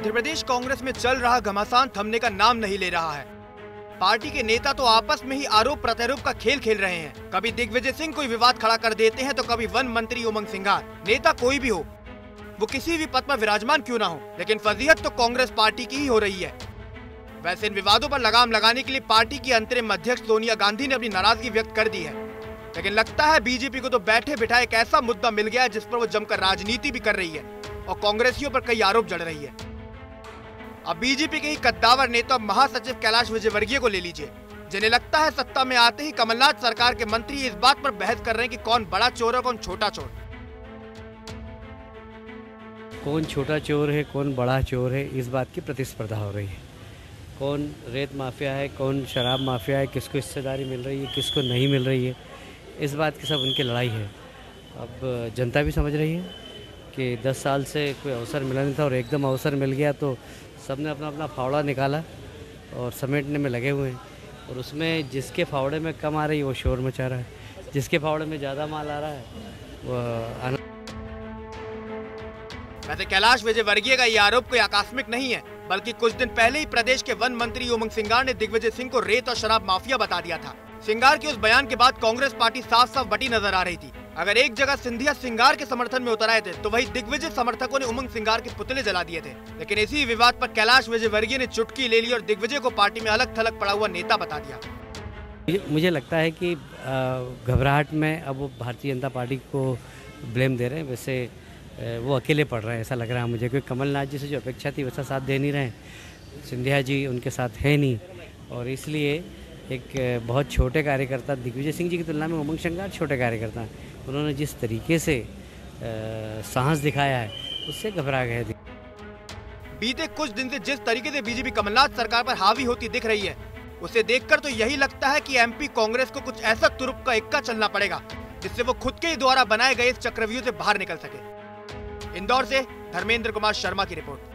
मध्य प्रदेश कांग्रेस में चल रहा घमासान थमने का नाम नहीं ले रहा है। पार्टी के नेता तो आपस में ही आरोप प्रत्यारोप का खेल खेल रहे हैं। कभी दिग्विजय सिंह कोई विवाद खड़ा कर देते हैं तो कभी वन मंत्री उमंग सिंगार। नेता कोई भी हो, वो किसी भी पद पर विराजमान क्यों ना हो, लेकिन फजीहत तो कांग्रेस पार्टी की ही हो रही है। वैसे इन विवादों पर लगाम लगाने के लिए पार्टी की अंतरिम अध्यक्ष सोनिया गांधी ने अपनी नाराजगी व्यक्त कर दी है, लेकिन लगता है बीजेपी को तो बैठे बिठाए एक ऐसा मुद्दा मिल गया है जिस पर वो जमकर राजनीति भी कर रही है और कांग्रेसियों पर कई आरोप जड़ रही है। अब बीजेपी के ही कद्दावर नेता महासचिव कैलाश विजयवर्गीय को ले लीजिए, जिन्हें लगता है सत्ता में आते ही कमलनाथ सरकार के मंत्री इस बात पर बहस कर रहे हैं कि कौन बड़ा चोर है कौन छोटा चोर। कौन छोटा चोर है कौन बड़ा चोर है, इस बात की प्रतिस्पर्धा हो रही है। कौन रेत माफिया है कौन शराब माफिया है, किसको हिस्सेदारी मिल रही है किसको नहीं मिल रही है, इस बात की सब उनकी लड़ाई है। अब जनता भी समझ रही है कि 10 साल से कोई अवसर मिला नहीं था और एकदम अवसर मिल गया तो सबने अपना अपना फावड़ा निकाला और समेटने में लगे हुए हैं। और उसमें जिसके फावड़े में कम आ रही है वो शोर मचा रहा है, जिसके फावड़े में ज़्यादा माल आ रहा है वो वैसे कैलाश विजयवर्गीय का ये आरोप कोई आकस्मिक नहीं है, बल्कि कुछ दिन पहले ही प्रदेश के वन मंत्री उमंग सिंगार ने दिग्विजय सिंह को रेत और शराब माफिया बता दिया था। सिंगार के उस बयान के बाद कांग्रेस पार्टी साफ साफ बटी नजर आ रही थी। अगर एक जगह सिंधिया सिंगार के समर्थन में उतर आए थे तो वही दिग्विजय समर्थकों ने उमंग सिंगार के पुतले जला दिए थे। लेकिन इसी विवाद पर कैलाश विजयवर्गीय ने चुटकी ले ली और दिग्विजय को पार्टी में अलग थलग पड़ा हुआ नेता बता दिया। मुझे लगता है कि घबराहट में अब वो भारतीय जनता पार्टी को ब्लेम दे रहे हैं। वैसे वो अकेले पड़ रहे हैं ऐसा लग रहा है मुझे, क्योंकि कमलनाथ जी से जो अपेक्षा थी वैसा साथ दे नहीं रहे, सिंधिया जी उनके साथ है नहीं, और इसलिए एक बहुत छोटे कार्यकर्ता दिग्विजय सिंह जी की तुलना में उमंग सिंगार छोटे कार्यकर्ता हैं। उन्होंने जिस तरीके से साहस दिखाया है उससे घबरा गए थे। बीते कुछ दिन से जिस तरीके से बीजेपी कमलनाथ सरकार पर हावी होती दिख रही है, उसे देखकर तो यही लगता है कि एमपी कांग्रेस को कुछ ऐसा तुरुप का इक्का चलना पड़ेगा जिससे वो खुद के ही द्वारा बनाए गए इस चक्रव्यूह से बाहर निकल सके। इंदौर से धर्मेंद्र कुमार शर्मा की रिपोर्ट।